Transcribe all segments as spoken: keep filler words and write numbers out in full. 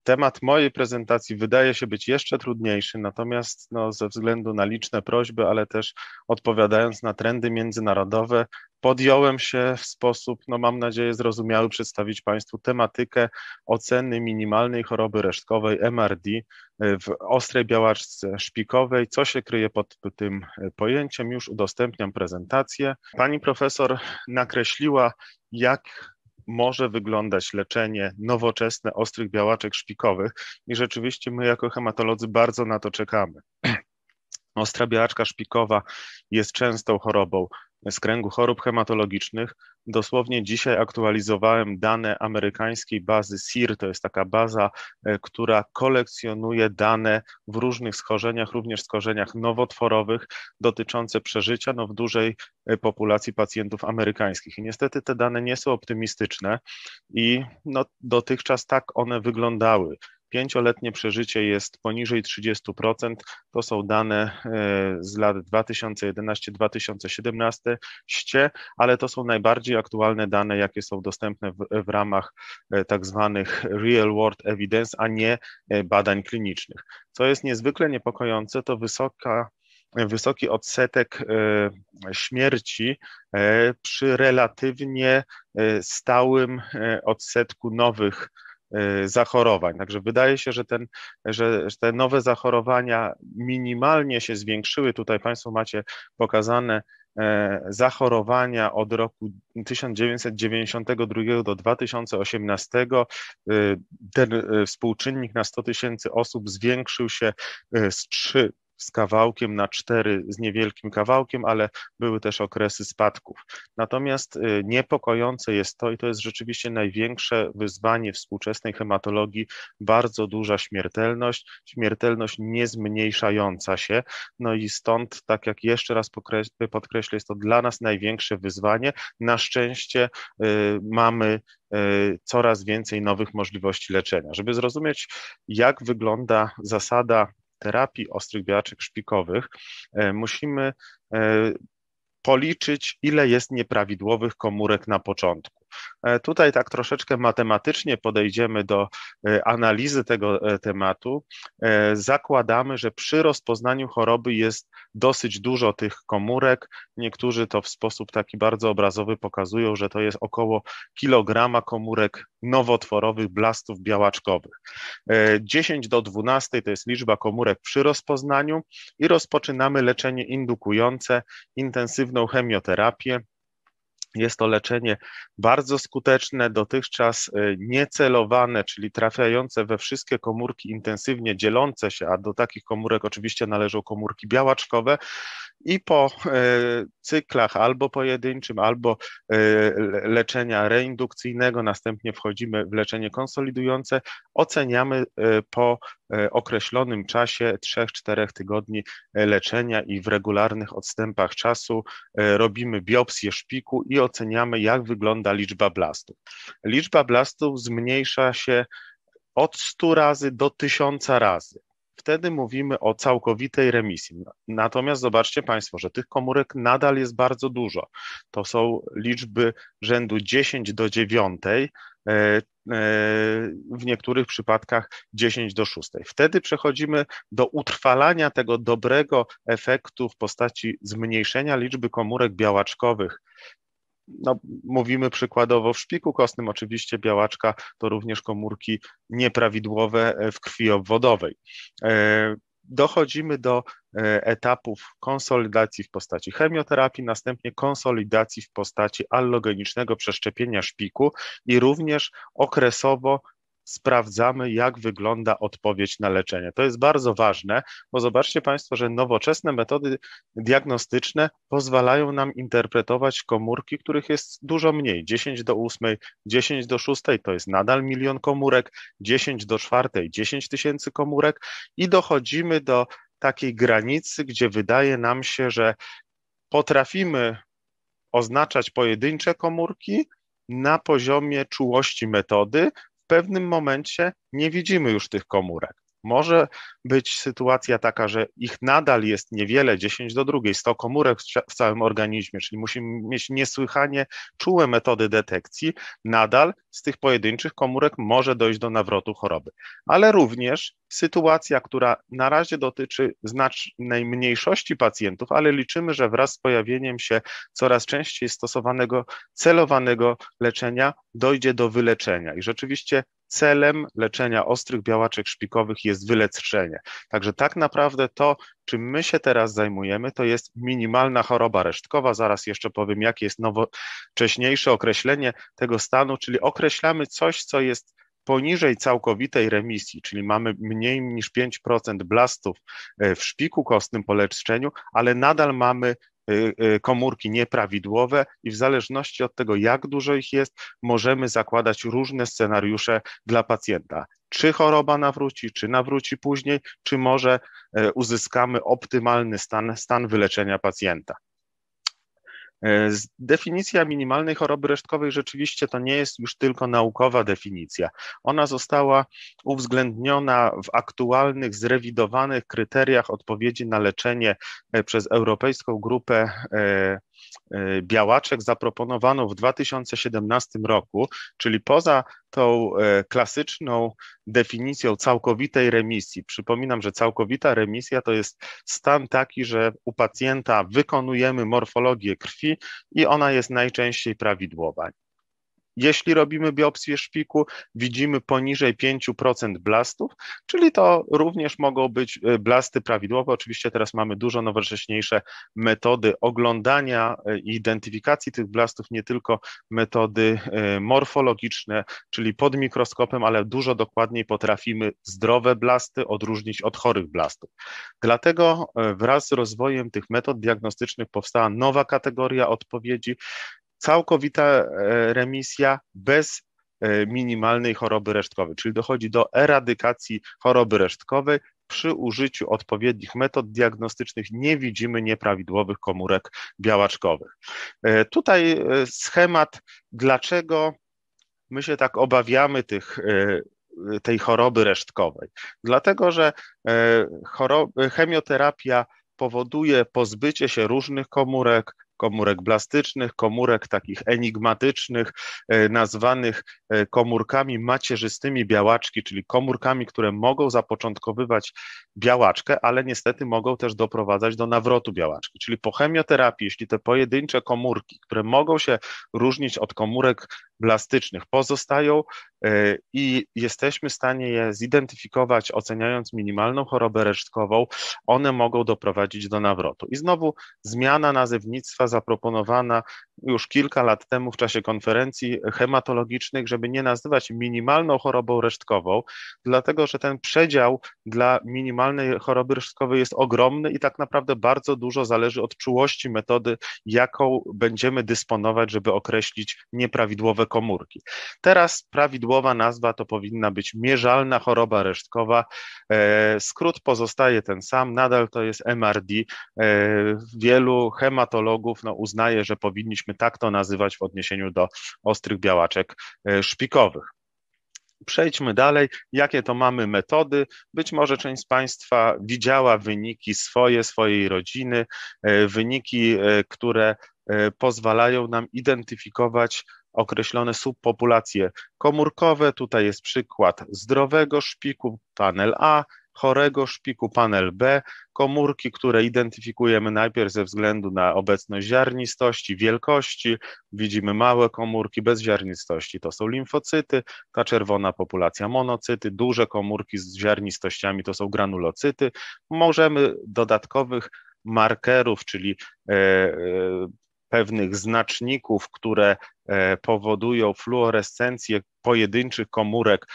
Temat mojej prezentacji wydaje się być jeszcze trudniejszy, natomiast no, ze względu na liczne prośby, ale też odpowiadając na trendy międzynarodowe, podjąłem się w sposób, no mam nadzieję, zrozumiały przedstawić Państwu tematykę oceny minimalnej choroby resztkowej M R D w ostrej białaczce szpikowej. Co się kryje pod tym pojęciem? Już udostępniam prezentację. Pani profesor nakreśliła, jak może wyglądać leczenie nowoczesne ostrych białaczek szpikowych i rzeczywiście my jako hematolodzy bardzo na to czekamy. Ostra białaczka szpikowa jest częstą chorobą z kręgu chorób hematologicznych. Dosłownie dzisiaj aktualizowałem dane amerykańskiej bazy S I R, to jest taka baza, która kolekcjonuje dane w różnych schorzeniach, również schorzeniach nowotworowych dotyczące przeżycia no, w dużej populacji pacjentów amerykańskich. I niestety te dane nie są optymistyczne i no, dotychczas tak one wyglądały. Pięcioletnie przeżycie jest poniżej trzydziestu procent. To są dane z lat dwa tysiące jedenaście do dwa tysiące siedemnaście, ale to są najbardziej aktualne dane, jakie są dostępne w, w ramach tak zwanych real world evidence, a nie badań klinicznych. Co jest niezwykle niepokojące, to wysoka wysoki odsetek śmierci przy relatywnie stałym odsetku nowych zachorowań. Także wydaje się, że, ten, że, że te nowe zachorowania minimalnie się zwiększyły. Tutaj Państwo macie pokazane zachorowania od roku tysiąc dziewięćset dziewięćdziesiątego drugiego do dwa tysiące osiemnastego. Ten współczynnik na sto tysięcy osób zwiększył się z trzy z kawałkiem na cztery z niewielkim kawałkiem, ale były też okresy spadków. Natomiast niepokojące jest to, i to jest rzeczywiście największe wyzwanie współczesnej hematologii, bardzo duża śmiertelność, śmiertelność niezmniejszająca się, no i stąd, tak jak jeszcze raz podkreślę, jest to dla nas największe wyzwanie. Na szczęście y, mamy y, coraz więcej nowych możliwości leczenia. Żeby zrozumieć, jak wygląda zasada terapii ostrych białaczek szpikowych, musimy policzyć, ile jest nieprawidłowych komórek na początku. Tutaj tak troszeczkę matematycznie podejdziemy do analizy tego tematu. Zakładamy, że przy rozpoznaniu choroby jest dosyć dużo tych komórek. Niektórzy to w sposób taki bardzo obrazowy pokazują, że to jest około kilograma komórek nowotworowych blastów białaczkowych. dziesięć do dwunastej to jest liczba komórek przy rozpoznaniu i rozpoczynamy leczenie indukujące, intensywną chemioterapię. Jest to leczenie bardzo skuteczne, dotychczas niecelowane, czyli trafiające we wszystkie komórki intensywnie dzielące się, a do takich komórek oczywiście należą komórki białaczkowe i po cyklach albo pojedynczym, albo leczenia reindukcyjnego, następnie wchodzimy w leczenie konsolidujące, oceniamy po określonym czasie trzech czterech tygodni leczenia i w regularnych odstępach czasu robimy biopsję szpiku i oceniamy, jak wygląda liczba blastów. Liczba blastów zmniejsza się od stu razy do tysiąca razy. Wtedy mówimy o całkowitej remisji. Natomiast zobaczcie Państwo, że tych komórek nadal jest bardzo dużo. To są liczby rzędu dziesięć do dziewiątej, w niektórych przypadkach dziesięć do szóstej. Wtedy przechodzimy do utrwalania tego dobrego efektu w postaci zmniejszenia liczby komórek białaczkowych. No, mówimy przykładowo w szpiku kostnym, oczywiście białaczka to również komórki nieprawidłowe w krwi obwodowej. Dochodzimy do etapów konsolidacji w postaci chemioterapii, następnie konsolidacji w postaci allogenicznego przeszczepienia szpiku i również okresowo sprawdzamy, jak wygląda odpowiedź na leczenie. To jest bardzo ważne, bo zobaczcie Państwo, że nowoczesne metody diagnostyczne pozwalają nam interpretować komórki, których jest dużo mniej. dziesięć do ósmej, dziesięć do szóstej to jest nadal milion komórek, dziesięć do czwartej, dziesięć tysięcy komórek i dochodzimy do takiej granicy, gdzie wydaje nam się, że potrafimy oznaczać pojedyncze komórki na poziomie czułości metody. W pewnym momencie nie widzimy już tych komórek. Może być sytuacja taka, że ich nadal jest niewiele, dziesięć do drugiej, sto komórek w całym organizmie, czyli musimy mieć niesłychanie czułe metody detekcji nadal z tych pojedynczych komórek może dojść do nawrotu choroby. Ale również sytuacja, która na razie dotyczy znacznej mniejszości pacjentów, ale liczymy, że wraz z pojawieniem się coraz częściej stosowanego celowanego leczenia dojdzie do wyleczenia. I rzeczywiście celem leczenia ostrych białaczek szpikowych jest wyleczenie. Także tak naprawdę to, czym my się teraz zajmujemy, to jest minimalna choroba resztkowa. Zaraz jeszcze powiem, jakie jest nowocześniejsze określenie tego stanu, czyli określamy coś, co jest poniżej całkowitej remisji, czyli mamy mniej niż pięć procent blastów w szpiku kostnym po leczeniu, ale nadal mamy komórki nieprawidłowe i w zależności od tego, jak dużo ich jest, możemy zakładać różne scenariusze dla pacjenta. Czy choroba nawróci, czy nawróci później, czy może uzyskamy optymalny stan, stan wyleczenia pacjenta. Definicja minimalnej choroby resztkowej rzeczywiście to nie jest już tylko naukowa definicja. Ona została uwzględniona w aktualnych, zrewidowanych kryteriach odpowiedzi na leczenie przez Europejską Grupę Białaczek zaproponowaną w dwa tysiące siedemnastym roku, czyli poza tą klasyczną definicją całkowitej remisji. Przypominam, że całkowita remisja to jest stan taki, że u pacjenta wykonujemy morfologię krwi i ona jest najczęściej prawidłowa. Jeśli robimy biopsję szpiku, widzimy poniżej pięć procent blastów, czyli to również mogą być blasty prawidłowe. Oczywiście teraz mamy dużo nowocześniejsze metody oglądania i identyfikacji tych blastów, nie tylko metody morfologiczne, czyli pod mikroskopem, ale dużo dokładniej potrafimy zdrowe blasty odróżnić od chorych blastów. Dlatego wraz z rozwojem tych metod diagnostycznych powstała nowa kategoria odpowiedzi, całkowita remisja bez minimalnej choroby resztkowej, czyli dochodzi do eradykacji choroby resztkowej. Przy użyciu odpowiednich metod diagnostycznych nie widzimy nieprawidłowych komórek białaczkowych. Tutaj schemat, dlaczego my się tak obawiamy tych, tej choroby resztkowej. Dlatego, że choroby, chemioterapia powoduje pozbycie się różnych komórek, komórek blastycznych, komórek takich enigmatycznych, nazwanych komórkami macierzystymi białaczki, czyli komórkami, które mogą zapoczątkowywać białaczkę, ale niestety mogą też doprowadzać do nawrotu białaczki. Czyli po chemioterapii, jeśli te pojedyncze komórki, które mogą się różnić od komórek blastycznych, pozostają i jesteśmy w stanie je zidentyfikować, oceniając minimalną chorobę resztkową, one mogą doprowadzić do nawrotu. I znowu zmiana nazewnictwa zaproponowana już kilka lat temu w czasie konferencji hematologicznych, żeby nie nazywać minimalną chorobą resztkową, dlatego że ten przedział dla minimalnej choroby resztkowej jest ogromny i tak naprawdę bardzo dużo zależy od czułości metody, jaką będziemy dysponować, żeby określić nieprawidłowe komórki. Teraz prawidłowa nazwa to powinna być mierzalna choroba resztkowa. Skrót pozostaje ten sam, nadal to jest M R D. Wielu hematologów no, uznaje, że powinniśmy tak to nazywać w odniesieniu do ostrych białaczek szpikowych. Przejdźmy dalej. Jakie to mamy metody? Być może część z Państwa widziała wyniki swoje, swojej rodziny, wyniki, które pozwalają nam identyfikować określone subpopulacje komórkowe. Tutaj jest przykład zdrowego szpiku, panel A, chorego szpiku, panel B, komórki, które identyfikujemy najpierw ze względu na obecność ziarnistości, wielkości. Widzimy małe komórki bez ziarnistości, to są limfocyty, ta czerwona populacja monocyty, duże komórki z ziarnistościami to są granulocyty. Możemy dodatkowych markerów, czyli e, e, pewnych znaczników, które powodują fluorescencję pojedynczych komórek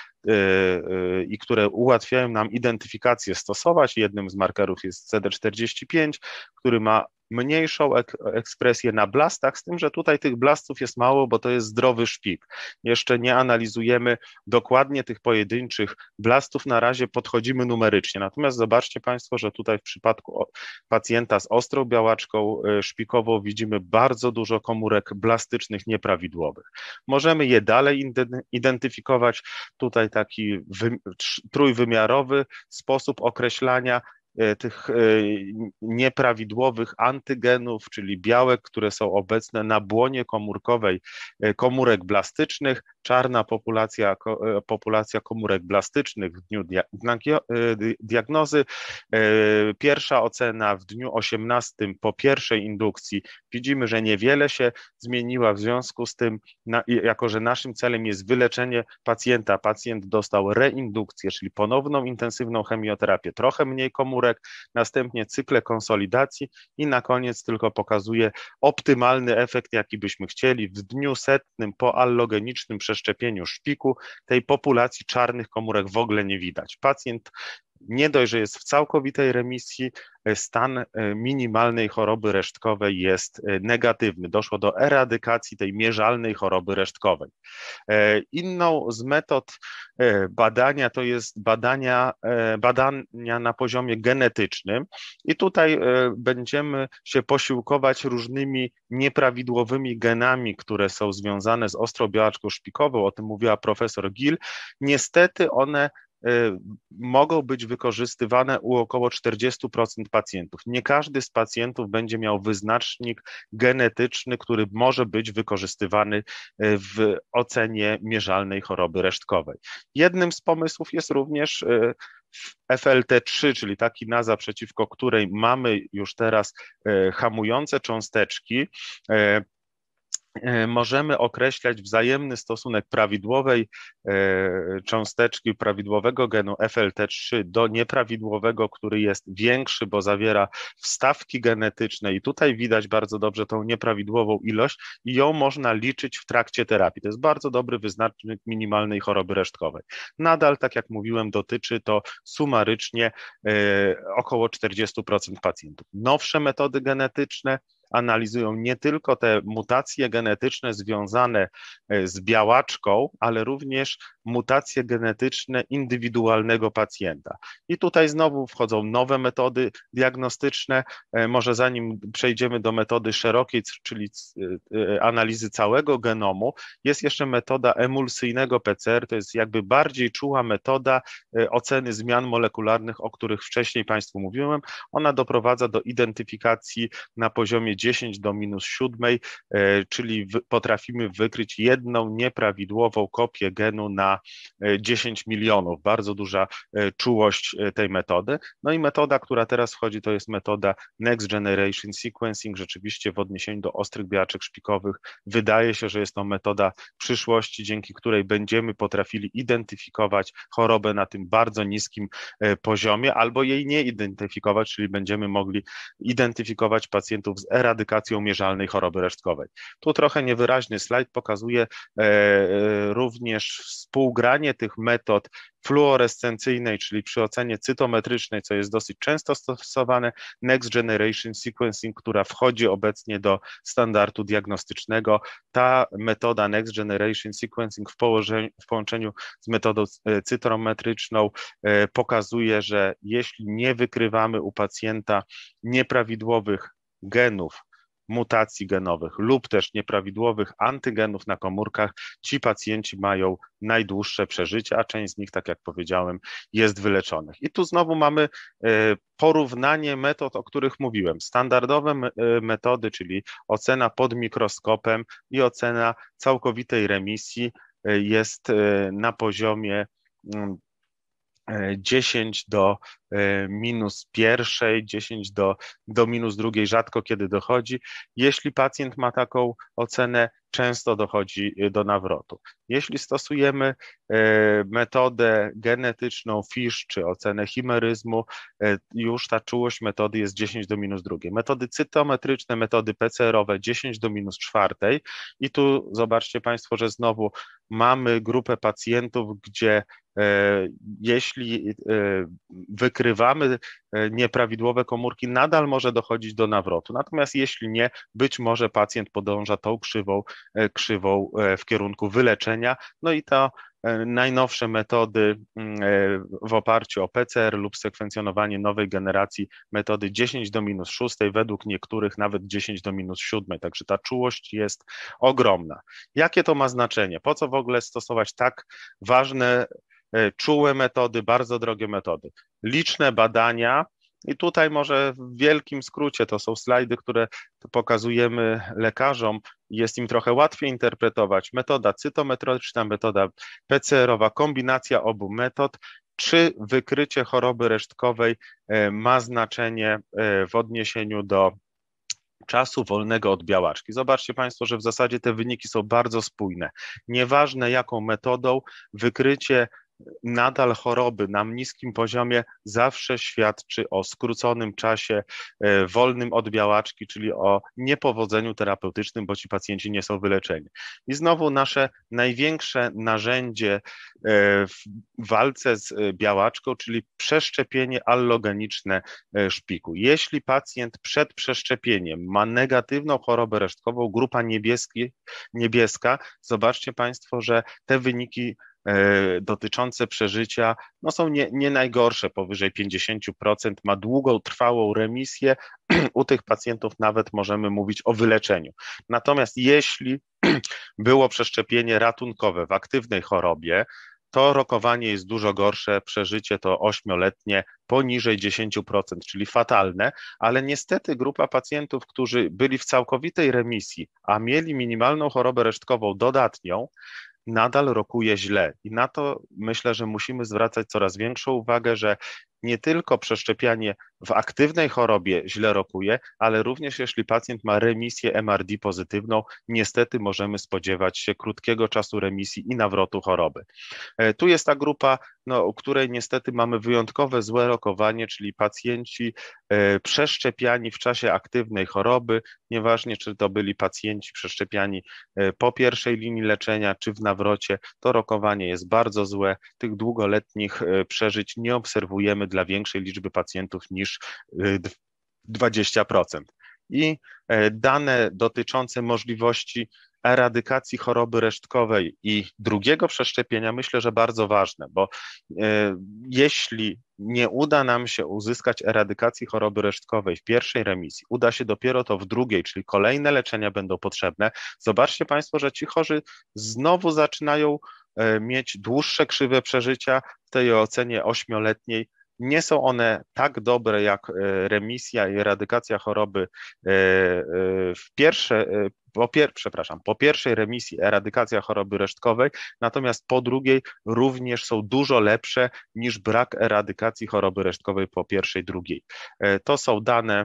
i które ułatwiają nam identyfikację, stosować. Jednym z markerów jest C D czterdzieści pięć, który ma mniejszą ek ekspresję na blastach, z tym, że tutaj tych blastów jest mało, bo to jest zdrowy szpik. Jeszcze nie analizujemy dokładnie tych pojedynczych blastów, na razie podchodzimy numerycznie. Natomiast zobaczcie Państwo, że tutaj w przypadku pacjenta z ostrą białaczką szpikową widzimy bardzo dużo komórek blastycznych nieprawidłowych. Możemy je dalej identyfikować. Tutaj taki trójwymiarowy sposób określania tych nieprawidłowych antygenów, czyli białek, które są obecne na błonie komórkowej komórek blastycznych, czarna populacja, populacja komórek blastycznych w dniu diagnozy. Pierwsza ocena w dniu osiemnastym po pierwszej indukcji. Widzimy, że niewiele się zmieniła, w związku z tym, jako że naszym celem jest wyleczenie pacjenta, pacjent dostał reindukcję, czyli ponowną intensywną chemioterapię, trochę mniej komórek, następnie cykle konsolidacji i na koniec tylko pokazuje optymalny efekt, jaki byśmy chcieli. W dniu setnym po allogenicznym przeszczepieniu szpiku tej populacji czarnych komórek w ogóle nie widać. Pacjent nie dość, że jest w całkowitej remisji, stan minimalnej choroby resztkowej jest negatywny. Doszło do eradykacji tej mierzalnej choroby resztkowej. Inną z metod badania to jest badania, badania na poziomie genetycznym i tutaj będziemy się posiłkować różnymi nieprawidłowymi genami, które są związane z ostrą białaczką szpikową, o tym mówiła profesor Gill. Niestety one mogą być wykorzystywane u około czterdziestu procent pacjentów. Nie każdy z pacjentów będzie miał wyznacznik genetyczny, który może być wykorzystywany w ocenie mierzalnej choroby resztkowej. Jednym z pomysłów jest również F L T trzy, czyli ta kinaza, przeciwko której mamy już teraz hamujące cząsteczki. Możemy określać wzajemny stosunek prawidłowej cząsteczki, prawidłowego genu F L T trzy do nieprawidłowego, który jest większy, bo zawiera wstawki genetyczne i tutaj widać bardzo dobrze tą nieprawidłową ilość i ją można liczyć w trakcie terapii. To jest bardzo dobry wyznacznik minimalnej choroby resztkowej. Nadal, tak jak mówiłem, dotyczy to sumarycznie około czterdziestu procent pacjentów. Nowsze metody genetyczne analizują nie tylko te mutacje genetyczne związane z białaczką, ale również mutacje genetyczne indywidualnego pacjenta. I tutaj znowu wchodzą nowe metody diagnostyczne. Może zanim przejdziemy do metody szerokiej, czyli analizy całego genomu, jest jeszcze metoda emulsyjnego P C R, to jest jakby bardziej czuła metoda oceny zmian molekularnych, o których wcześniej Państwu mówiłem. Ona doprowadza do identyfikacji na poziomie dziesięć do minus siódmej, czyli potrafimy wykryć jedną nieprawidłową kopię genu na dziesięć milionów. Bardzo duża czułość tej metody. No i metoda, która teraz wchodzi, to jest metoda Next Generation Sequencing. Rzeczywiście w odniesieniu do ostrych białaczek szpikowych wydaje się, że jest to metoda przyszłości, dzięki której będziemy potrafili identyfikować chorobę na tym bardzo niskim poziomie albo jej nie identyfikować, czyli będziemy mogli identyfikować pacjentów z eradykacją mierzalnej choroby resztkowej. Tu trochę niewyraźny slajd pokazuje również współgranie tych metod fluorescencyjnej, czyli przy ocenie cytometrycznej, co jest dosyć często stosowane, Next Generation Sequencing, która wchodzi obecnie do standardu diagnostycznego. Ta metoda Next Generation Sequencing w, w połączeniu z metodą cytometryczną pokazuje, że jeśli nie wykrywamy u pacjenta nieprawidłowych genów, mutacji genowych lub też nieprawidłowych antygenów na komórkach, ci pacjenci mają najdłuższe przeżycie, a część z nich, tak jak powiedziałem, jest wyleczonych. I tu znowu mamy porównanie metod, o których mówiłem. Standardowe metody, czyli ocena pod mikroskopem i ocena całkowitej remisji jest na poziomie dziesięć do minus pierwszej, dziesięć do, do minus drugiej, rzadko kiedy dochodzi. Jeśli pacjent ma taką ocenę, często dochodzi do nawrotu. Jeśli stosujemy metodę genetyczną FISH czy ocenę chimeryzmu, już ta czułość metody jest dziesięć do minus drugiej. Metody cytometryczne, metody P C R-owe dziesięć do minus czwartej i tu zobaczcie Państwo, że znowu mamy grupę pacjentów, gdzie jeśli wykrywamy nieprawidłowe komórki, nadal może dochodzić do nawrotu. Natomiast jeśli nie, być może pacjent podąża tą krzywą, krzywą w kierunku wyleczenia. No i to najnowsze metody w oparciu o P C R lub sekwencjonowanie nowej generacji, metody dziesięć do minus szóstej, według niektórych nawet dziesięć do minus siódmej, także ta czułość jest ogromna. Jakie to ma znaczenie? Po co w ogóle stosować tak ważne, czułe metody, bardzo drogie metody? Liczne badania I tutaj może w wielkim skrócie to są slajdy, które pokazujemy lekarzom. Jest im trochę łatwiej interpretować. Metoda cytometryczna, metoda P C R-owa, kombinacja obu metod. Czy wykrycie choroby resztkowej ma znaczenie w odniesieniu do czasu wolnego od białaczki? Zobaczcie Państwo, że w zasadzie te wyniki są bardzo spójne. Nieważne jaką metodą, wykrycie nadal choroby na niskim poziomie zawsze świadczy o skróconym czasie wolnym od białaczki, czyli o niepowodzeniu terapeutycznym, bo ci pacjenci nie są wyleczeni. I znowu nasze największe narzędzie w walce z białaczką, czyli przeszczepienie allogeniczne szpiku. Jeśli pacjent przed przeszczepieniem ma negatywną chorobę resztkową, grupa niebieski, niebieska, zobaczcie Państwo, że te wyniki dotyczące przeżycia no są nie, nie najgorsze, powyżej pięćdziesiąt procent, ma długą, trwałą remisję, u tych pacjentów nawet możemy mówić o wyleczeniu. Natomiast jeśli było przeszczepienie ratunkowe w aktywnej chorobie, to rokowanie jest dużo gorsze, przeżycie to ośmioletnie poniżej dziesięć procent, czyli fatalne, ale niestety grupa pacjentów, którzy byli w całkowitej remisji, a mieli minimalną chorobę resztkową dodatnią, nadal rokuje źle i na to myślę, że musimy zwracać coraz większą uwagę, że nie tylko przeszczepianie w aktywnej chorobie źle rokuje, ale również jeśli pacjent ma remisję M R D pozytywną, niestety możemy spodziewać się krótkiego czasu remisji i nawrotu choroby. Tu jest ta grupa, no, u której niestety mamy wyjątkowe złe rokowanie, czyli pacjenci przeszczepiani w czasie aktywnej choroby, nieważne czy to byli pacjenci przeszczepiani po pierwszej linii leczenia, czy w nawrocie, to rokowanie jest bardzo złe. Tych długoletnich przeżyć nie obserwujemy dla większej liczby pacjentów niż dwadzieścia procent. I dane dotyczące możliwości eradykacji choroby resztkowej i drugiego przeszczepienia myślę, że bardzo ważne, bo jeśli nie uda nam się uzyskać eradykacji choroby resztkowej w pierwszej remisji, uda się dopiero to w drugiej, czyli kolejne leczenia będą potrzebne, zobaczcie Państwo, że ci chorzy znowu zaczynają mieć dłuższe krzywe przeżycia w tej ocenie ośmioletniej. Nie są one tak dobre jak remisja i eradykacja choroby w pierwsze, po, pier, przepraszam, po pierwszej remisji eradykacja choroby resztkowej, natomiast po drugiej również są dużo lepsze niż brak eradykacji choroby resztkowej po pierwszej, drugiej. To są dane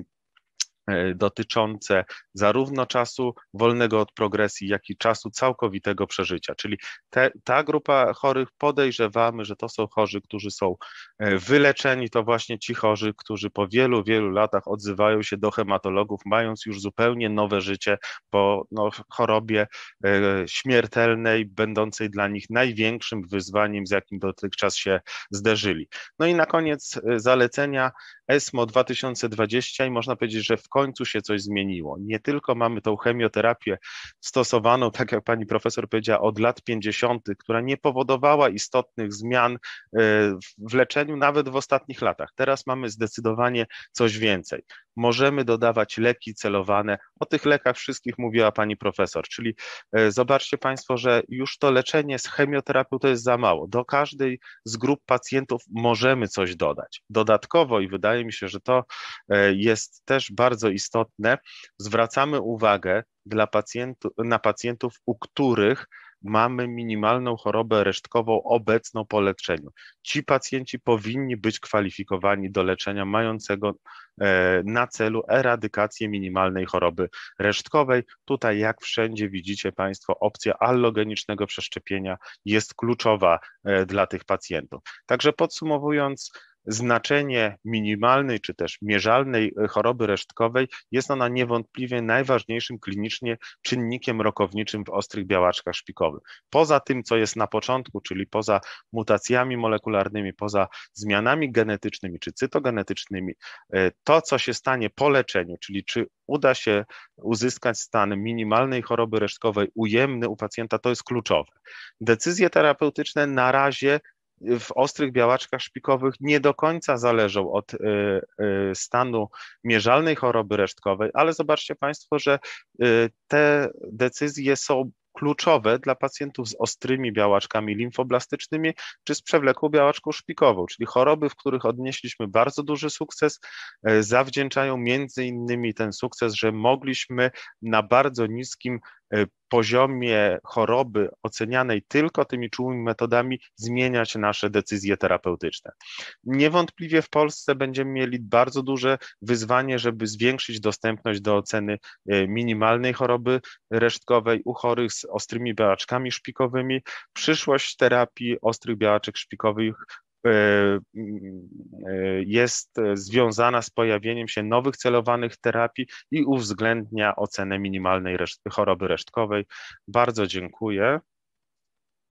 dotyczące zarówno czasu wolnego od progresji, jak i czasu całkowitego przeżycia. Czyli te, ta grupa chorych podejrzewamy, że to są chorzy, którzy są wyleczeni, to właśnie ci chorzy, którzy po wielu, wielu latach odzywają się do hematologów, mając już zupełnie nowe życie po no, chorobie śmiertelnej, będącej dla nich największym wyzwaniem, z jakim dotychczas się zderzyli. No i na koniec zalecenia ESMO dwa tysiące dwadzieścia i można powiedzieć, że w końcu się coś zmieniło. Nie tylko mamy tą chemioterapię stosowaną, tak jak pani profesor powiedziała, od lat pięćdziesiątych, która nie powodowała istotnych zmian w leczeniu nawet w ostatnich latach. Teraz mamy zdecydowanie coś więcej. Możemy dodawać leki celowane. O tych lekach wszystkich mówiła pani profesor, czyli zobaczcie Państwo, że już to leczenie z chemioterapią to jest za mało. Do każdej z grup pacjentów możemy coś dodać. Dodatkowo, i wydaje mi się, że to jest też bardzo istotne, zwracamy uwagę dla pacjentów, na pacjentów, u których mamy minimalną chorobę resztkową obecną po leczeniu. Ci pacjenci powinni być kwalifikowani do leczenia mającego na celu eradykację minimalnej choroby resztkowej. Tutaj jak wszędzie widzicie Państwo, opcja allogenicznego przeszczepienia jest kluczowa dla tych pacjentów. Także podsumowując, znaczenie minimalnej czy też mierzalnej choroby resztkowej jest ona niewątpliwie najważniejszym klinicznie czynnikiem rokowniczym w ostrych białaczkach szpikowych. Poza tym, co jest na początku, czyli poza mutacjami molekularnymi, poza zmianami genetycznymi czy cytogenetycznymi, to, co się stanie po leczeniu, czyli czy uda się uzyskać stan minimalnej choroby resztkowej ujemny u pacjenta, to jest kluczowe. Decyzje terapeutyczne na razie w ostrych białaczkach szpikowych nie do końca zależą od y, y, stanu mierzalnej choroby resztkowej, ale zobaczcie Państwo, że y, te decyzje są kluczowe dla pacjentów z ostrymi białaczkami limfoblastycznymi czy z przewlekłą białaczką szpikową, czyli choroby, w których odnieśliśmy bardzo duży sukces, zawdzięczają między innymi ten sukces, że mogliśmy na bardzo niskim poziomie choroby ocenianej tylko tymi czułymi metodami zmieniać nasze decyzje terapeutyczne. Niewątpliwie w Polsce będziemy mieli bardzo duże wyzwanie, żeby zwiększyć dostępność do oceny minimalnej choroby resztkowej u chorych z ostrymi białaczkami szpikowymi. Przyszłość terapii ostrych białaczek szpikowych jest związana z pojawieniem się nowych celowanych terapii i uwzględnia ocenę minimalnej reszt- choroby resztkowej. Bardzo dziękuję.